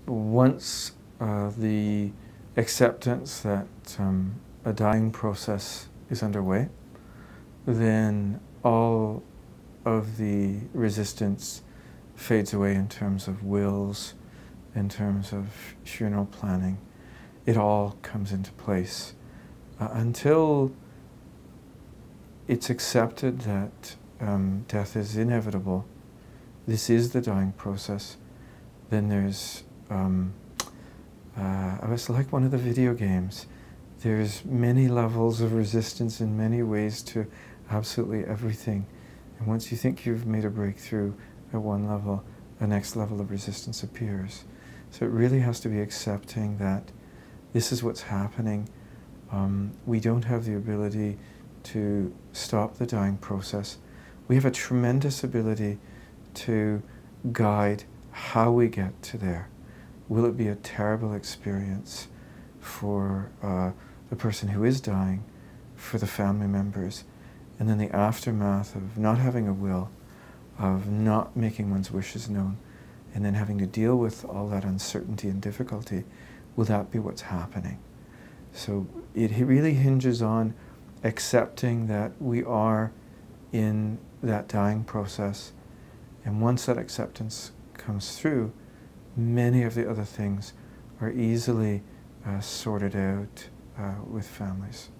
once the acceptance that a dying process is underway, then all of the resistance fades away in terms of wills, in terms of funeral planning. It all comes into place. Until it's accepted that death is inevitable, this is the dying process, then there's, it's like one of the video games. There's many levels of resistance in many ways to absolutely everything. And once you think you've made a breakthrough at one level, the next level of resistance appears. So it really has to be accepting that this is what's happening. We don't have the ability to stop the dying process. We have a tremendous ability to guide how we get to there. Will it be a terrible experience for the person who is dying, for the family members, and then the aftermath of not having a will, of not making one's wishes known, and then having to deal with all that uncertainty and difficulty? Will that be what's happening? So it really hinges on accepting that we are in that dying process, and once that acceptance comes through, many of the other things are easily sorted out with families.